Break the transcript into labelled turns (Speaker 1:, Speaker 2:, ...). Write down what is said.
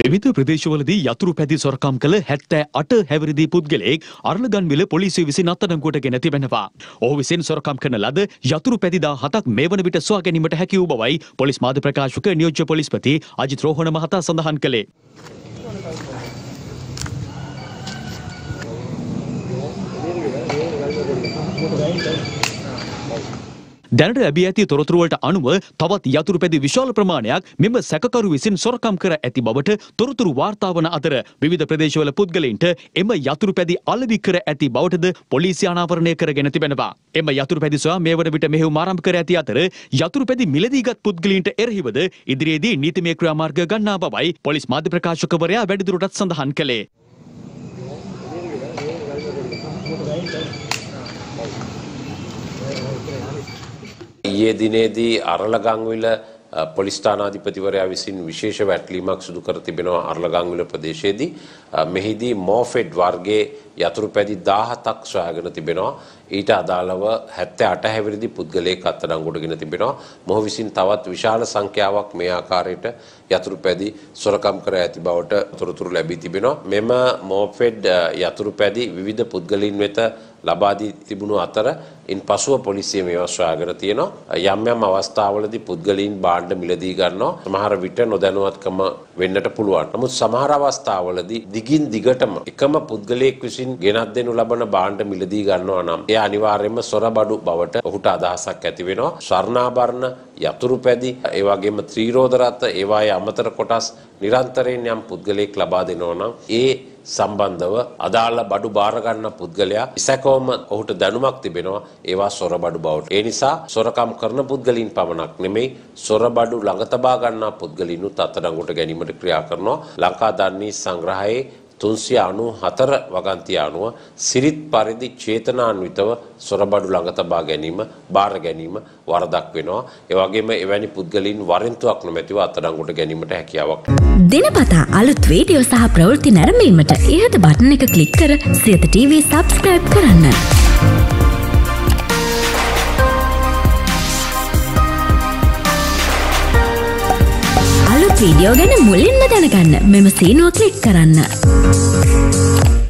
Speaker 1: විවිධ ප්‍රදේශවලදී යතුරු පැදි සොරකම් කළ 78 හැවිරිදි පුද්ගලයෙක් අරලගන්විල පොලිසිය විසින් අත්අඩංගුවට තිබෙනවා. ඔහු විසින් සොරකම් කරන ලද යතුරු පැදි 17ක් මේ වන විට සොයා ගැනීමට හැකි වූ බවයි පොලිස් මාධ්‍ය ප්‍රකාශක නියෝජ්‍ය පොලිස්පති අජිත් රෝහණ මහතා සඳහන් කළේ. දැනට ලැබී ඇති තොරතුරු වලට අනුව තවත් යතුරු පැදි විශාල ප්‍රමාණයක් මෙම සැකකරු විසින් සොරකම් කර ඇති බවට තොරතුරු වාර්තා වන අතර විවිධ ප්‍රදේශවල පුද්ගලයින්ට එම යතුරු පැදි අලෙවි කර ඇති බවටද පොලිසිය අනාවරණය කරගෙන තිබෙනවා. එම යතුරු පැදි සොයා මේ වන විට මෙහෙයුම් ආරම්භ කර ඇති අතර යතුරු පැදි මිලදීගත් පුද්ගලයින්ට එරෙහිවද ඉදිරියේදී නීතිමය ක්‍රියාමාර්ග ගන්නා බවයි පොලිස් මාධ්‍ය ප්‍රකාශකවරයා වැඩිදුරටත් සඳහන් කළේ.
Speaker 2: ඊයේ දිනේදී අරලගංවිල පොලිස් ස්ථානාධිපතිවරයා විසින් විශේෂ වැටලීමක් සිදු කර තිබෙනවා අරලගංවිල ප්‍රදේශයේදී. මෙහිදී මෝෆෙඩ් වර්ගයේ යතුරු පැදි 17ක් සොයාගෙන තිබෙනවා. ඊට අදාළව 78 හැවිරිදි පුද්ගලයෙක් අත්අඩංගුවටගෙන තිබෙනවා. මොහු විසින් තවත් විශාල සංඛ්‍යාවක් මේ ආකාරයට යතුරු පැදි සොරකම් කර ඇති බවට තොරතුරු ලැබී තිබෙනවා. මෙම මෝෆෙඩ් යතුරු පැදි විවිධ පුද්ගලයින් වෙත ලබා දී තිබුණු අතර ඉන් පසුව පොලිසිය මේවා සොයාගෙන තියෙනවා. යම් යම් අවස්ථාවලදී පුද්ගලයින් භාණ්ඩ මිලදී ගන්නවා. සමහර විට නොදැනුවත්කම වෙන්නට පුළුවන්. නමුත් සමහර අවස්ථාවලදී දිගින් දිගටම එකම පුද්ගලයෙක් විසින් ගෙනත් දෙනු ලබන භාණ්ඩ මිලදී ගන්නවා නම් එය අනිවාර්යයෙන්ම සොරබඩු බවට ඔහුට අදහසක් ඇති වෙනවා. ස්වර්ණාභරණ, යතුරු පැදි, ඒ වගේම ත්‍රිරෝද රත්, ඒවායේ අමතර කොටස් නිරන්තරයෙන් යම් පුද්ගලයෙක් ලබා දෙනවා නම් ඒ සම්බන්ධව අදාළ බඩු බාර ගන්න පුද්ගලයා ඉසකවම ඔහුට දැනුමක් තිබෙනවා ඒවා සොරබඩු බවට. ඒ නිසා සොරකම් කරන පුද්ගලයින් පමණක් නෙමෙයි සොරබඩු ළඟ තබා ගන්නා පුද්ගලයිනුත් අත්අඩංගුවට ගැනීමට ක්‍රියා කරනවා. ලංකා ධර්ණී සංග්‍රහයේ 394 වගන්තිය අනුව සිරිත් පරිදි චේතනාන්විතව සොරබඩු ළඟ තබා ගැනීම, බාර ගැනීම වරදක් වෙනවා. ඒ වගේම එවැනි පුද්ගලයින් වරෙන්තුවක් නොමැතිව අත්අඩංගුවට ගැනීමට හැකියාවක්.
Speaker 3: දිනපතා අලුත් වීඩියෝ සහ ප්‍රවෘත්ති නැරඹීමට ඉහත බටන් එක ක්ලික් කර සියත TV subscribe කරන්න. අලුත් වීඩියෝ ගැන මුලින්ම දැනගන්න මෙම සීනුව ක්ලික් කරන්න.